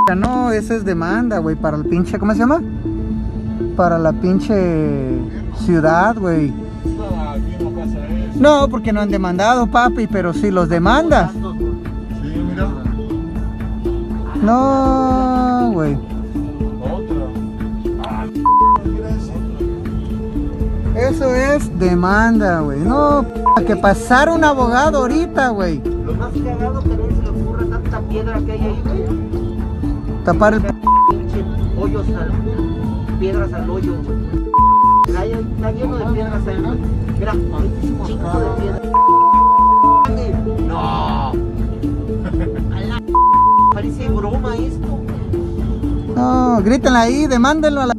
No, esa es demanda, güey, para el pinche, ¿cómo se llama? Para la pinche ciudad, güey. No, aquí no pasa eso. No, porque no han demandado, papi, pero si los demandas. Sí, mira. No, güey. Otra. Ah, mira eso. Eso es demanda, güey. No, que pasar un abogado ahorita, güey. Lo más cagado que no se le ocurre tanta piedra que hay ahí, güey. Tapar el... Pinche hoyos piedras al hoyo, güey. Está lleno de piedras ahí, güey. Mira, un chingo de piedras. No. Parece broma esto. No, grítenle ahí, demándenlo a la...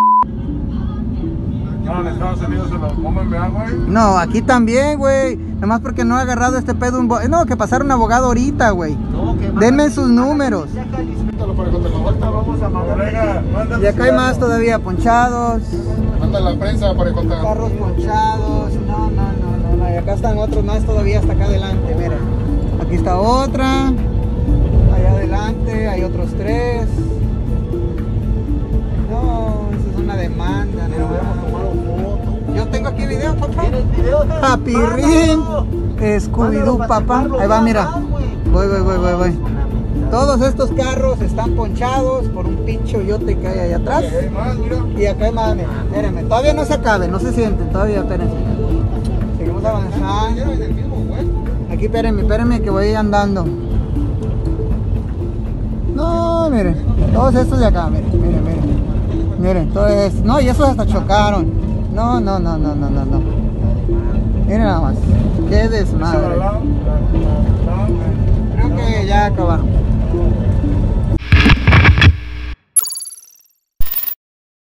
No, en Estados Unidos se lo comen agua, güey. No, aquí también, güey. Nomás porque no ha agarrado este pedo un... No, que pasar un abogado ahorita, güey. No, que Denme sus números. Vamos a mandar. Y acá hay más todavía, ponchados. Manda la prensa para contar. Carros ponchados. No. Y acá están otros más todavía hasta acá adelante, miren. Aquí está otra. Allá adelante hay otros 3. No, esa es una demanda. Pero hubiéramos tomado foto. Yo tengo aquí video, papá. ¿Tienes video? Papirrín. Scooby-Doo, papá. Ahí va, mira. Voy. Todos estos carros están ponchados por un pinche hoyote que hay allá atrás. Hay más, mira. Y acá hay más, miren, espérenme. Todavía no se acabe, no se sienten, todavía, espérense. Seguimos avanzando. Aquí, espérenme que voy andando. No, miren, todos estos de acá, miren. Miren, todos estos. No, y esos hasta chocaron. No. Miren nada más. Qué desmadre. Creo que ya acabaron.